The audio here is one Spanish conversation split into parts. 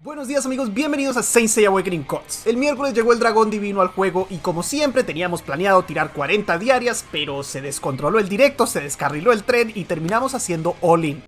Buenos días amigos, bienvenidos a Saint Seiya Awakening Gods. El miércoles llegó el dragón divino al juego y como siempre teníamos planeado tirar 40 diarias, pero se descontroló el directo, se descarriló el tren y terminamos haciendo all-in.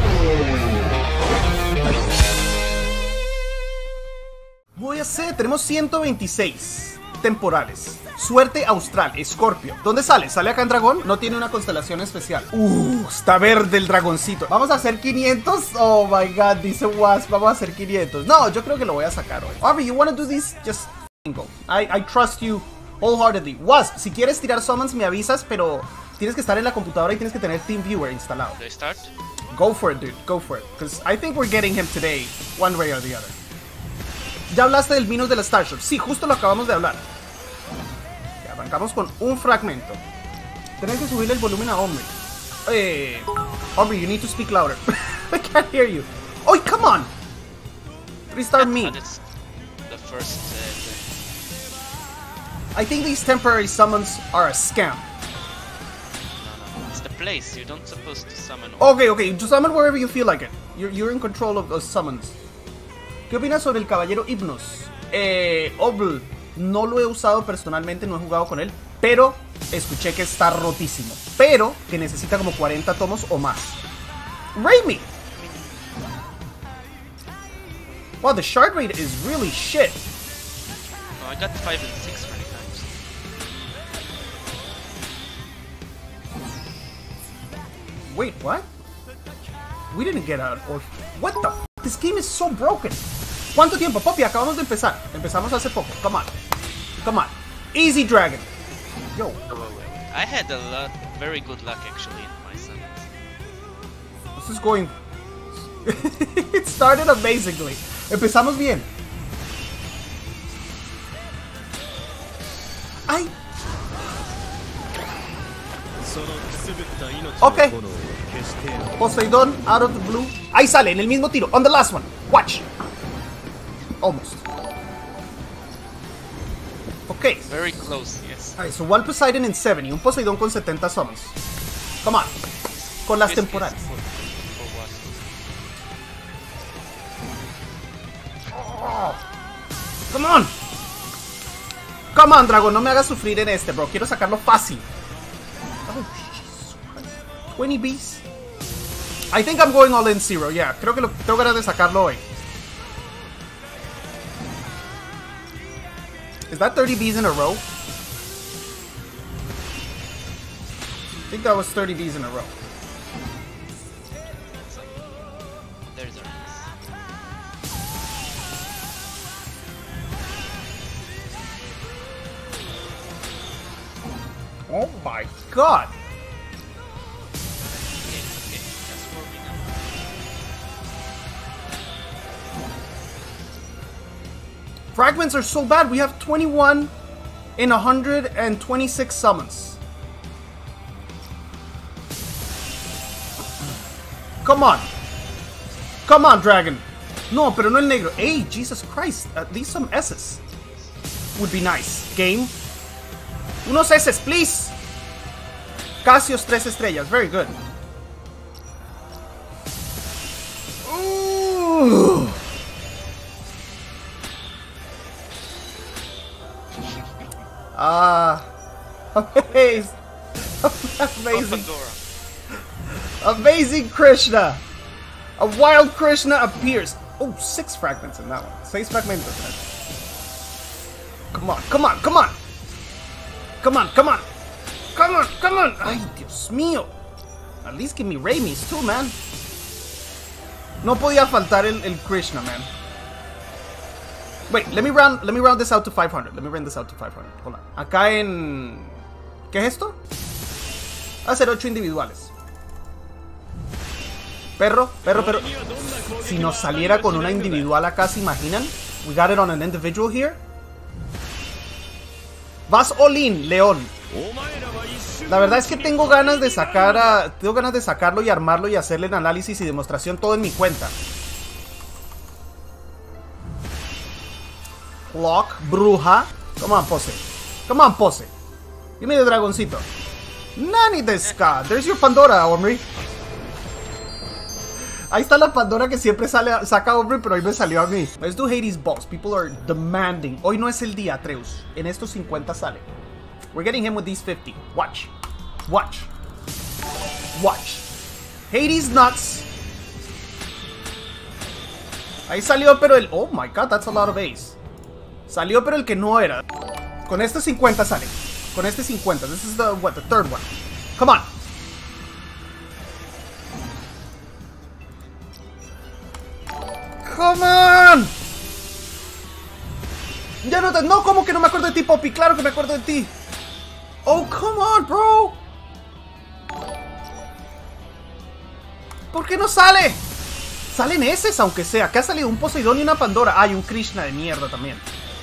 Voy a hacer, tenemos 126 temporales. Suerte austral, Scorpio. ¿Dónde sale? ¿Sale acá en dragón? No tiene una constelación especial. Está verde el dragoncito. ¿Vamos a hacer 500? Oh my god, dice Wasp. Vamos a hacer 500. No, yo creo que lo voy a sacar hoy. Aubrey, you wanna do this? Just go. I trust you wholeheartedly. Wasp, si quieres tirar summons me avisas, pero tienes que estar en la computadora y tienes que tener TeamViewer instalado. Do I start? Go for it, dude. Go for it. Because I think we're getting him today, one way or the other. ¿Ya hablaste del Minus de la Starship? Sí, justo lo acabamos de hablar. Arrancamos con un fragmento. Tenés que subirle el volumen a Omri. Omri, you need to speak louder. I can't hear you. Oh, come on! Restart me. It's the first I think these temporary summons are a scam. no. It's the place. You don't supposed to summon. Okay, just summon wherever you feel like it. You're in control of those summons. ¿Qué opinas sobre el caballero Hypnos? Obl. No lo he usado personalmente, no he jugado con él, pero escuché que está rotísimo, pero que necesita como 40 tomos o más. Raimi. Wow, the shard rate is really shit. No, I got 5 and 6 many times. Wait, what? We didn't get out. Or what the f? This game is so broken. ¿Cuánto tiempo, Poppy? Acabamos de empezar. Empezamos hace poco. Come on. Come on. Easy Dragon. Yo. I had very good luck actually in my summons. This is going... It started amazingly. Empezamos bien. ¡Ay! Ok. Poseidón, out of the blue. Ahí sale, en el mismo tiro. On the last one. Watch. Almost. Ok. Very close, yes. Alright, so one Poseidon in 70. Un Poseidón con 70 summons. Come on. Con las temporales. Oh. Come on. Come on, Dragon. No me hagas sufrir en este, bro. Quiero sacarlo fácil. Oh, Jesus Christ. 20 bees. I think I'm going all in zero. Yeah, creo que tengo ganas de sacarlo hoy. Is that 30 bees in a row? I think that was 30 bees in a row. There's our Oh my god! Okay, that's warming up. Fragments are so bad. We have 21 in 126 summons. Come on. Come on, Dragon. No, pero no el negro. Hey, Jesus Christ. At least some S's would be nice. Game. Unos S's, please. Casios 3 estrellas. Very good. Ooh. Amazing. Amazing. Amazing Krishna. A wild Krishna appears. Oh, 6 fragments in that one. 6 fragmentos. Come on, come on, come on. Come on, come on. Come on, come on. Ay, Dios mío. At least give me Raimis too, man. No podía faltar el Krishna, man. Wait, let me round this out to 500. Let me round this out to 500. Hold on. Acá en... ¿Qué es esto? Va a ser 8 individuales. Perro. Si nos saliera con una individual acá, ¿se imaginan? We got it on an individual here. Vas all in, León. La verdad es que tengo ganas de sacarlo y armarlo y hacerle el análisis y demostración todo en mi cuenta. Lock, bruja. Come on, pose. Come on, pose. Give me the dragoncito. Nani desu ka? There's your Pandora, Omri. Ahí está la Pandora que siempre saca hombre, pero hoy me salió a mí. Let's do Hades Boss. People are demanding. Hoy no es el día, Atreus. En estos 50 sale. We're getting him with these 50. Watch. Watch. Watch. Hades nuts. Ahí salió, pero el... Oh my god, that's a lot of ace. Salió, pero el que no era. Con este 50 sale. Con este 50. This is the third one. Come on. Come on. Ya no te... No, ¿cómo que no me acuerdo de ti, Poppy? Claro que me acuerdo de ti. Oh, come on, bro. ¿Por qué no sale? Salen eses, aunque sea. Acá ha salido un Poseidón y una Pandora. Hay un Krishna de mierda también.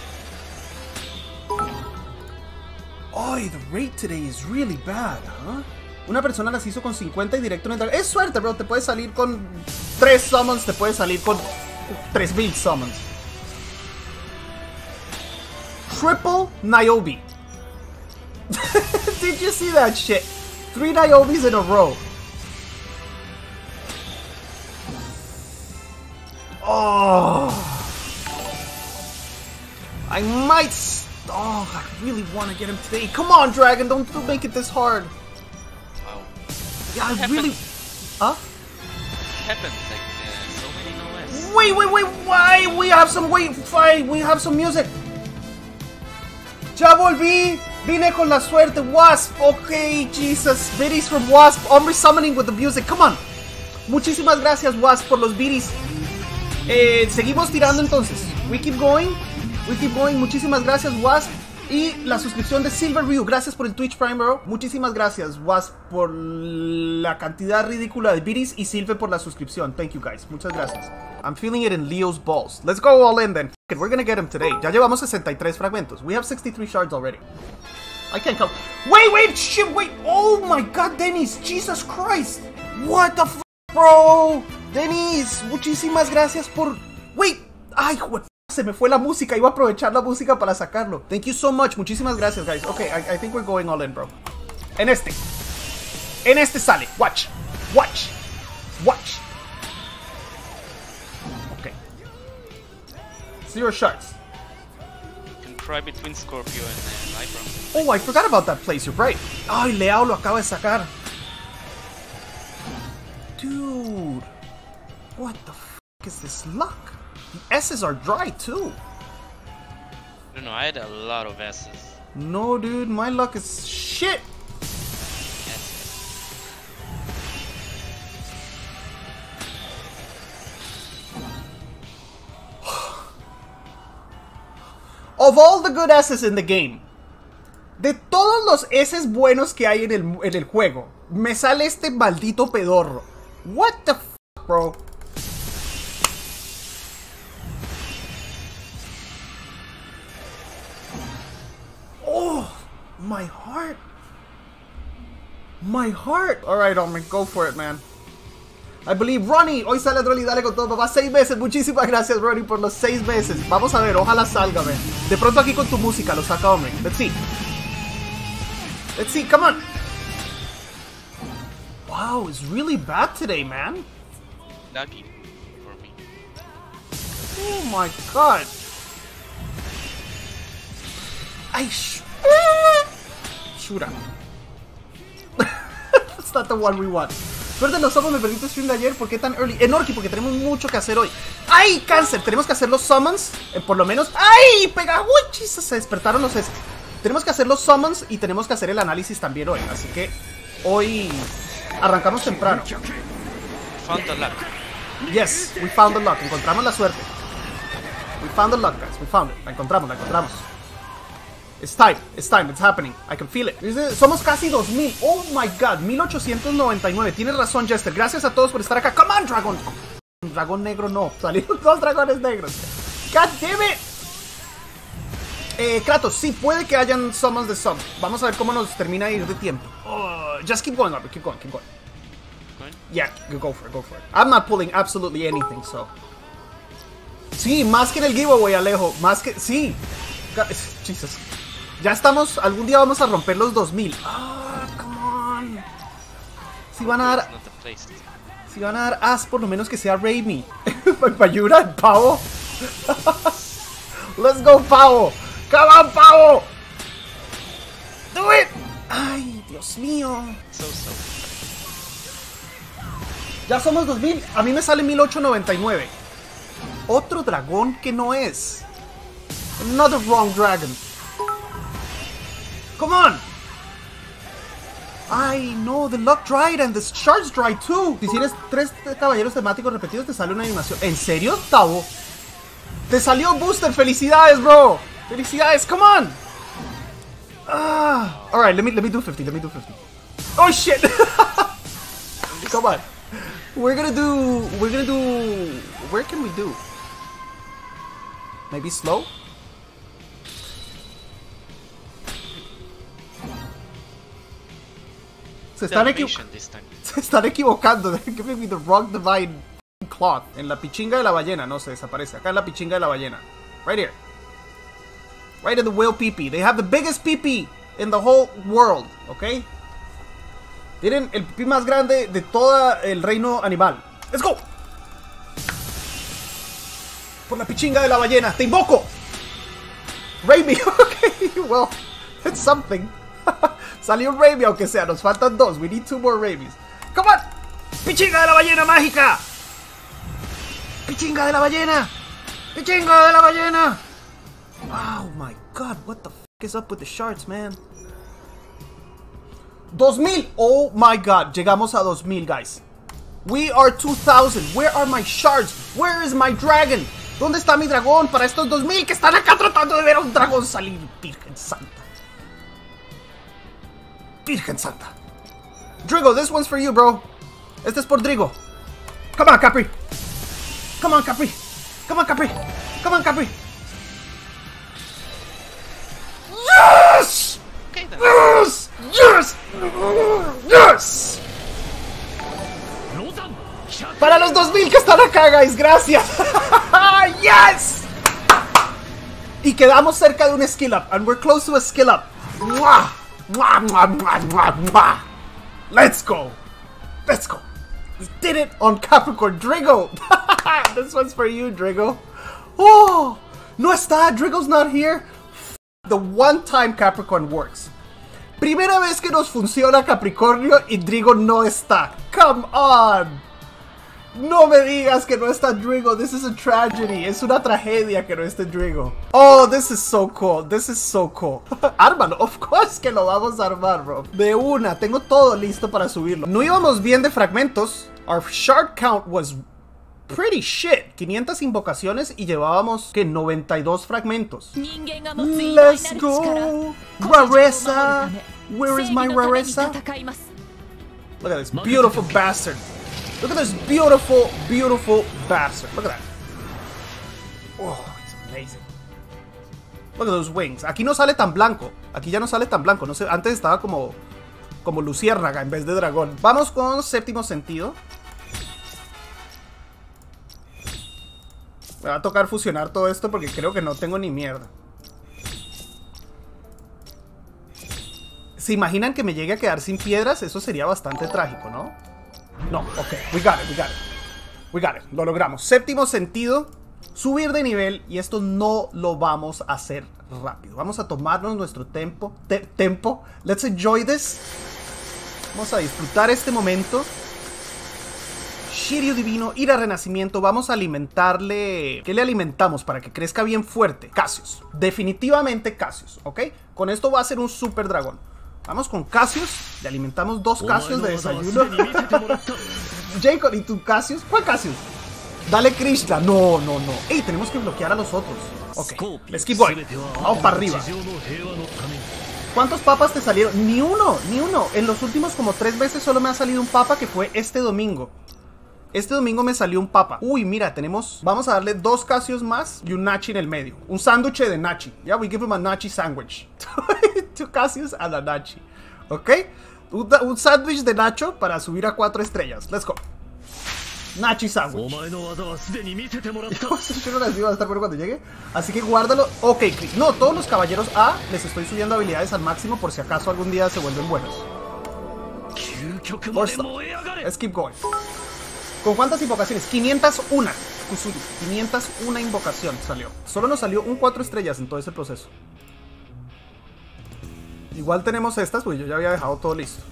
Ay, the rate today is really bad, huh? Una persona las hizo con 50 y directo en el dragón. Es suerte, bro. Te puede salir con 3 summons. Te puede salir con 3000 summons. Triple Niobe. Did you see that shit? 3 Niobes in a row. Oh. I might... Oh, I really want to get him today. Come on, Dragon. Don't make it this hard. Wow. Yeah, I really... Huh? It happens like so many no-S. Wait, why? We have some... Wait, fine. We have some music. Ya volví. Vine con la suerte. Wasp. Okay, Jesus. Biddies from Wasp. Omri summoning with the music. Come on. Muchísimas gracias, Wasp, por los biddies. Seguimos tirando entonces. We keep going. We keep going. Muchísimas gracias, Wasp. Y la suscripción de Silver Ryu. Gracias por el Twitch Prime, bro. Muchísimas gracias, Wasp, por la cantidad ridícula de biddies. Y Silver por la suscripción. Thank you, guys. Muchas gracias. I'm feeling it in Leo's balls. Let's go all in, then. We're gonna get him today. Ya llevamos 63 fragmentos. We have 63 shards already. I can't count. Wait, shit, wait. Oh my god, Dennis. Jesus Christ. What the f, bro? Dennis, muchísimas gracias por... Wait. Ay, se me fue la música. Iba a aprovechar la música para sacarlo. Thank you so much. Muchísimas gracias, guys. Okay, I think we're going all in, bro. En este sale. Watch. Okay. 0 shards. You can cry between Scorpio and Libra. Oh, I forgot about that place. You're right. Ay, Leao lo acaba de sacar. Dude. What the f is this luck? The S's are dry too. I don't know, I had a lot of S's. No, dude, my luck is shit. Of all the good S's in the game, de todos los S's buenos que hay en el juego, me sale este maldito pedorro. What the f, bro? Oh, my heart. My heart. Alright, Omri, go for it, man. I believe. Ronnie, hoy sale Drolly, dale con todo, papá. 6 meses. Muchísimas gracias, Ronnie, por los 6 meses. Vamos a ver, ojalá salga, man. De pronto aquí con tu música lo saca, Omri. Let's see. Let's see, come on. Wow, it's really bad today, man. Lucky for me. Oh my god. Shura. That's not the one we want. Suerte los summons, me perdiste stream de ayer. ¿Por qué tan early? Enorki, porque tenemos mucho que hacer hoy. ¡Ay, cáncer! Tenemos que hacer los summons, por lo menos. ¡Ay, pega! ¡Uy, Jesus! Se despertaron los... Tenemos que hacer los summons y tenemos que hacer el análisis también hoy. Así que hoy arrancamos temprano. Found the luck. Yes, we found the luck. Encontramos la suerte. We found the luck, guys. We found it. La encontramos. It's time, it's happening. I can feel it. Somos casi 2000. Oh my god, 1899. Tienes razón, Jester. Gracias a todos por estar acá. Come on, Dragon. Dragón negro no. Salieron 2 dragones negros. God damn it. Kratos, sí, puede que hayan summons de sub. Vamos a ver cómo nos termina de ir de tiempo. Just keep going, keep going. Yeah, go for it. I'm not pulling absolutely anything, so. Sí, más que en el giveaway, Alejo. Más que... Sí. Jesus. Ya estamos, algún día vamos a romper los 2000. Ah, come on. Si van a dar... Si van a dar as, por lo menos que sea Raimi. Mayura, pavo. Let's go, pavo. Come on, pavo. Do it. Ay, Dios mío. Ya somos 2000. A mí me sale 1899. Otro dragón que no es. Another wrong dragon. Come on. Ay, no, the luck dried and the shards dried too. Si tienes 3 caballeros temáticos repetidos, te sale una animación. ¿En serio, Tavo? Te salió booster. Felicidades, bro. Felicidades, come on. Alright, let me do 50. Let me do 50. Oh shit. Come on. We're gonna do. Where can we do? Maybe slow? Se están equivocando. They're giving me the wrong divine cloth. En la pichinga de la ballena. No se desaparece. Acá en la pichinga de la ballena. Right here. Right in the whale pee-pee. They have the biggest pee-pee in the whole world. Okay? Tienen el pipí más grande de todo el reino animal. Let's go. Por la pichinga de la ballena. Te invoco. Raimi. Okay. Well, it's something. Salió un Raimi, aunque sea. Nos faltan 2. We need 2 more Raimis. Come on. Pichinga de la ballena mágica. Pichinga de la ballena. Pichinga de la ballena. Oh my god. What the f is up with the shards, man? 2000. Oh my god. Llegamos a 2000, guys. We are 2000. Where are my shards? Where is my dragon? ¿Dónde está mi dragón para estos 2000 que están acá tratando de ver a un dragón salir? Virgen Santa. Virgen Santa. Drigo, this one's for you, bro. Este es por Drigo. Come on, Capri. Come on, Capri. Come on, Capri. Come on, Capri. Yes! Okay, then. Yes! Yes! Yes! Para los 2000 que están acá, guys. Gracias. Yes! Y quedamos cerca de un skill up. And we're close to a skill up. ¡Mua! ¡Mua, mua, mua, mua, mua! Let's go. Let's go. We did it on Capricorn. Drigo. This one's for you, Drigo. Oh, no está. Drigo's not here. The one time Capricorn works. Primera vez que nos funciona Capricornio y Drigo no está. Come on. No me digas que no está Drigo. This is a tragedy. Es una tragedia que no esté Drigo. Oh, this is so cool. This is so cool. Ármalo. Of course que lo vamos a armar, bro. De una. Tengo todo listo para subirlo. No íbamos bien de fragmentos. Our shard count was pretty shit. 500 invocaciones y llevábamos que 92 fragmentos. Let's go. Rareza. Where is my Rareza? Look at this beautiful bastard. Look at this beautiful, beautiful bastard. Look at that. Oh, it's amazing. Look at those wings. Aquí no sale tan blanco. Aquí ya no sale tan blanco. No sé, antes estaba como luciérnaga en vez de dragón. Vamos con séptimo sentido. Me va a tocar fusionar todo esto porque creo que no tengo ni mierda. ¿Se imaginan que me llegue a quedar sin piedras? Eso sería bastante trágico, ¿no? No, ok, we got it, we got it. We got it, lo logramos. Séptimo sentido, subir de nivel. Y esto no lo vamos a hacer rápido. Vamos a tomarnos nuestro tempo. Let's enjoy this. Vamos a disfrutar este momento. Shiryu divino, ira renacimiento. Vamos a alimentarle. ¿Qué le alimentamos para que crezca bien fuerte? Cassius, definitivamente Cassius, ¿ok? Con esto va a ser un super dragón. Vamos con Cassius. Le alimentamos 2 Cassius de desayuno. Jacob, ¿y tu Cassius? ¿Cuál Cassius? Dale Krishna. No, no, no. Ey, tenemos que bloquear a los otros. Ok, let's keep going. Vamos para arriba. ¿Cuántos papas te salieron? Ni uno, ni uno. En los últimos como 3 veces solo me ha salido un papa, que fue este domingo. Este domingo me salió un papa. Uy, mira, tenemos... Vamos a darle 2 Cassius más y un Nachi en el medio. Un sándwich de Nachi. Ya, we give him a Nachi sandwich. 2 Cassius and a Nachi. ¿Ok? Un sándwich de Nacho para subir a 4 estrellas. Let's go. Nachi sandwich. Yo no las iba a estar bueno cuando llegue. Así que guárdalo. Ok, no, todos los caballeros A les estoy subiendo habilidades al máximo por si acaso algún día se vuelven buenos. Let's keep going. ¿Con cuántas invocaciones? 501. Kusuri, 501 invocación salió. Solo nos salió un 4 estrellas en todo ese proceso. Igual tenemos estas, pues yo ya había dejado todo listo.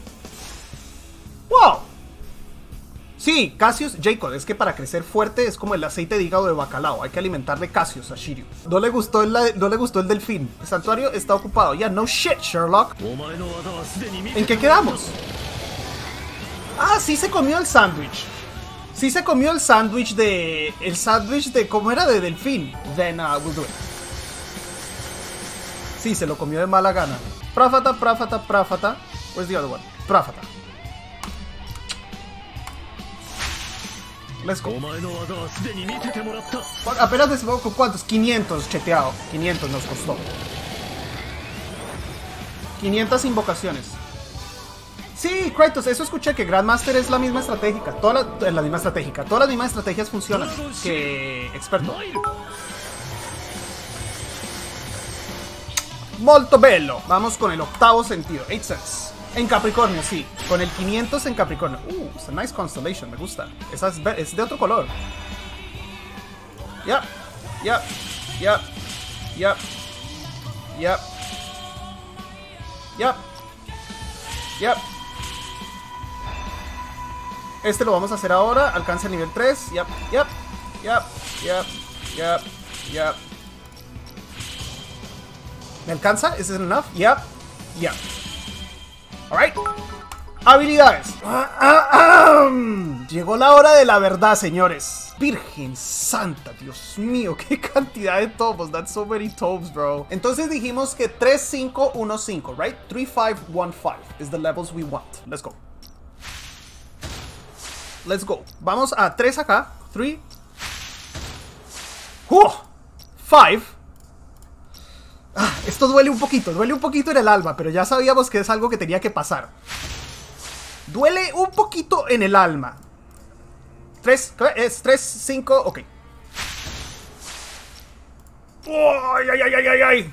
¡Wow! Sí, Cassius Jacob, es que para crecer fuerte es como el aceite de hígado de bacalao. Hay que alimentarle Cassius a Shiryu. No le gustó el delfín. El santuario está ocupado. Ya, no shit, Sherlock. ¿En qué quedamos? Ah, sí se comió el sándwich. Sí se comió el sándwich de... El sándwich de... ¿Cómo era? De delfín. Then we'll do it. Sí, se lo comió de mala gana. Práfata, práfata, práfata. Where's the other one? Práfata. Let's go. Apenas después con cuántos, 500 cheteado. 500 nos costó. 500 invocaciones. Sí, Kratos, eso escuché, que Grandmaster es la misma estratégica. Todas las mismas estrategias funcionan que experto. Molto bello. Vamos con el octavo sentido, 8 sense. En Capricornio, sí. Con el 500 en Capricornio. It's a nice constellation, me gusta. Esa es de otro color. Yep. Yep. Yep. Yep. Yep. Yep. Yep. Este lo vamos a hacer ahora. Alcanza el nivel 3. Yep. Yep. Yep. Yep. Yep. Yep. ¿Me alcanza? ¿Is it enough? Yep. Yep. Alright. Habilidades. Llegó la hora de la verdad, señores. Virgen Santa, Dios mío, qué cantidad de topos. That's so many topes, bro. Entonces dijimos que 3, 5, 1, 5, right? 3, 5, 1, 5 is the levels we want. Let's go. Let's go. Vamos a 3 acá. 3. 5. Esto duele un poquito en el alma, pero ya sabíamos que es algo que tenía que pasar. Duele un poquito en el alma. 3, es 3, 5, ok. ¡Ay, ay, ay, ay, ay, ay!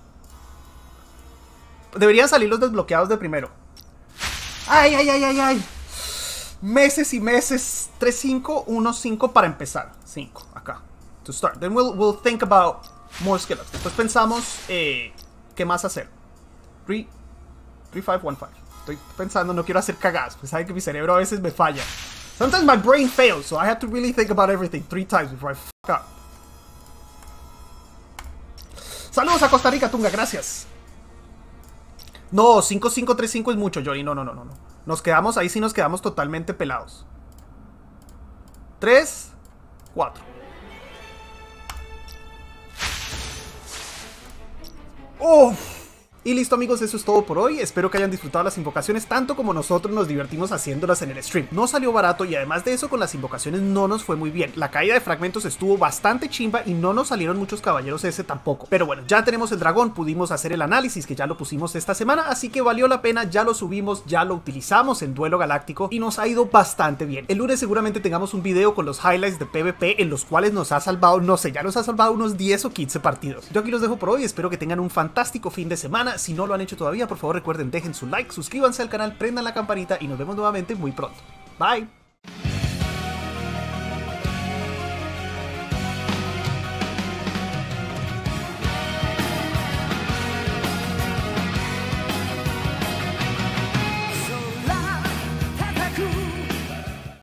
Deberían salir los desbloqueados de primero. ¡Ay, ay, ay, ay, ay! Meses y meses. 3, 5, 1, 5 para empezar. 5, acá. To start. Then we'll think about more skills. Después pensamos qué más hacer. 3, 5, 1, 5. Estoy pensando, no quiero hacer cagadas, pues saben que mi cerebro a veces me falla. Sometimes my brain fails, so I have to really think about everything 3 times before I fuck up. Saludos a Costa Rica, Tunga, gracias. No, 5, 5, 3, 5 es mucho, Johnny. No. Nos quedamos, ahí sí nos quedamos totalmente pelados. 3, 4. ¡Uff! Y listo, amigos, eso es todo por hoy. Espero que hayan disfrutado las invocaciones tanto como nosotros nos divertimos haciéndolas en el stream. No salió barato y además de eso con las invocaciones no nos fue muy bien. La caída de fragmentos estuvo bastante chimba y no nos salieron muchos caballeros ese tampoco. Pero bueno, ya tenemos el dragón, pudimos hacer el análisis que ya lo pusimos esta semana, así que valió la pena, ya lo subimos, ya lo utilizamos en Duelo Galáctico y nos ha ido bastante bien. El lunes seguramente tengamos un video con los highlights de PvP en los cuales nos ha salvado, no sé, ya nos ha salvado unos 10 o 15 partidos. Yo aquí los dejo por hoy, espero que tengan un fantástico fin de semana. Si no lo han hecho todavía, por favor recuerden, dejen su like, suscríbanse al canal, prendan la campanita y nos vemos nuevamente muy pronto. Bye.